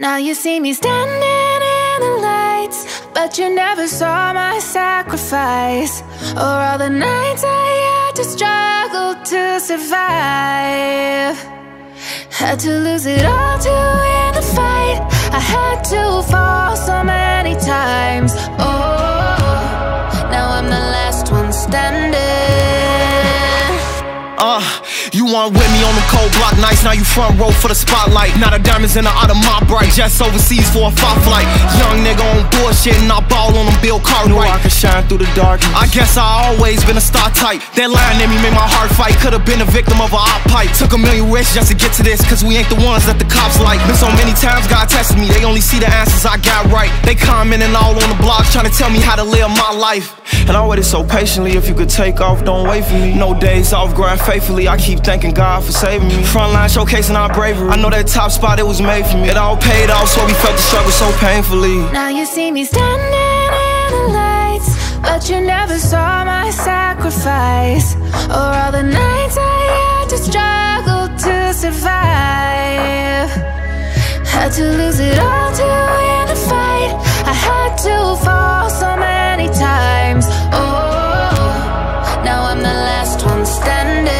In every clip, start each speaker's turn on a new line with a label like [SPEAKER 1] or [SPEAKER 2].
[SPEAKER 1] Now you see me standing in the lights, but you never saw my sacrifice, or all the nights I had to struggle to survive. Had to lose it all to win the fight. I had to fall so many times. Oh, now I'm the last one standing.
[SPEAKER 2] You weren't with me on the cold block nights. Now you front row for the spotlight. Now the diamonds in the out of my bright. Jets overseas for a fight flight. Young nigga on bullshit and I ball on them Bill Cartwright. Knew I could shine through the darkness. I guess I always been a star type. That line in me made my heart fight. Could've been a victim of a op pipe. Took a million risks just to get to this, cause we ain't the ones that the cops like. Been so many times God tested me. They only see the answers I got right. They commenting all on the blogs trying to tell me how to live my life. And I waited so patiently. If you could take off, don't wait for me. No days off, grind faithfully. I keep thanking God for saving me. Frontline showcasing our bravery. I know that top spot, it was made for me. It all paid off, so we felt the struggle so painfully.
[SPEAKER 1] Now you see me standing in the lights, but you never saw my sacrifice, or all the nights I had to struggle to survive. Had to lose it all to win the fight. I had to fall so many times. Oh, now I'm the last one standing.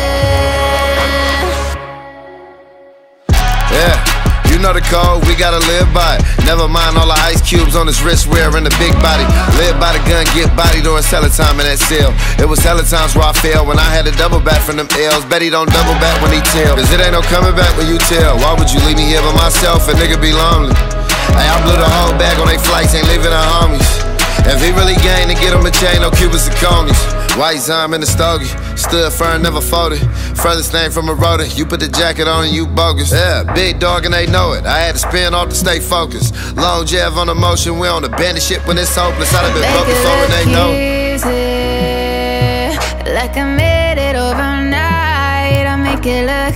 [SPEAKER 3] Yeah, you know the code, we gotta live by it. Never mind all the ice cubes on his wrist wearing the big body. Live by the gun, get body during hella time in that cell. It was hella times where I failed when I had to double back from them L's. Bet he don't double back when he tell, cause it ain't no coming back when you tell. Why would you leave me here by myself? A nigga be lonely. Hey, I blew the whole bag on they flights, ain't leaving the homies. If he really gained to get him a chain, no Cubans and conies. White Zime in the stogie, stood firm, never folded. Furthest thing from a rotor, you put the jacket on and you bogus. Yeah, big dog and they know it. I had to spin off to stay focused. Long Jeff on the motion, we on the bandit shit when it's hopeless. I'd have been broken for and they know.
[SPEAKER 1] Easy, like I made it overnight. I make it look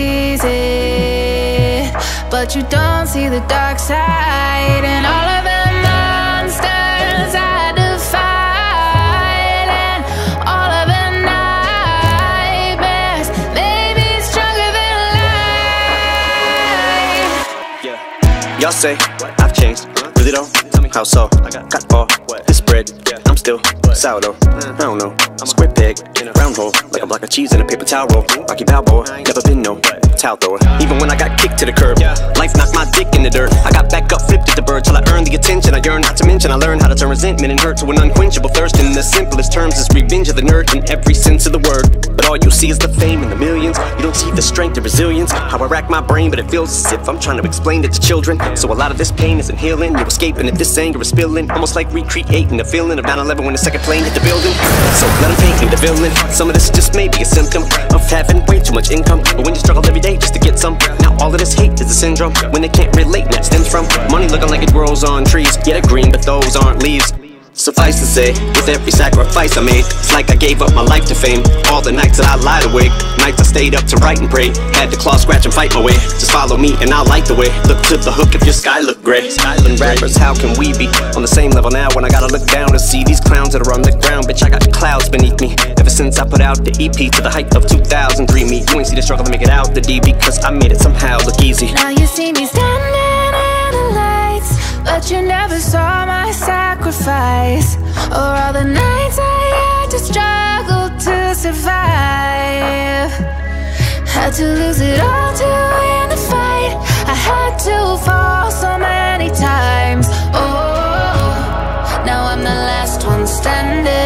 [SPEAKER 1] easy, but you don't see the dark side and all of the monsters I defied, and all of the nightmares made me stronger than life.
[SPEAKER 4] Yeah, y'all say I've changed, really though? Tell me how so? Got ball, this bread, I'm still sourdough. I don't know, square peg, round hole, like a block of cheese in a paper towel roll. Rocky Balboa, never been no towel thrower. Even when I got kicked to the curb, life knocked my dick in the dirt. I got back up, flipped at the bird till I earned the attention I yearned. Not to mention I learned how to turn resentment and hurt to an unquenchable thirst. In the simplest terms, it's revenge of the nerd in every sense of the word. But all you see is the fame and the millions. You don't see the strength and resilience. How I rack my brain, but it feels as if I'm trying to explain it to children. So a lot of this pain isn't healing. You're escaping if this anger is spilling. Almost like recreating the feeling of 9/11 when the second plane hit the building. So let them paint me the villain. Some of this just may be a symptom of having way too much income. But when you struggle every day just to get some, now all of this hate is a syndrome. When they can't relate, and that stems from money looking like it grows on trees. Yeah, they're green, but those aren't leaves. Suffice to say, with every sacrifice I made, it's like I gave up my life to fame. All the nights that I lied awake, nights I stayed up to write and pray. Had to claw, scratch, and fight my way. Just follow me and I'll light the way. Look to the hook if your sky look gray. Skyland rappers, how can we be on the same level now when I gotta look down to see these clowns that are on the ground? Bitch, I got clouds beneath me. Ever since I put out the EP to the height of 2003, me, you ain't see the struggle to make it out the D, because I made it somehow look easy.
[SPEAKER 1] Now you see me standing in the lights, but you never saw my sacrifice, or all the nights I had to struggle to survive. Had to lose it all to win the fight. I had to fall so many times. Oh, now I'm the last one standing.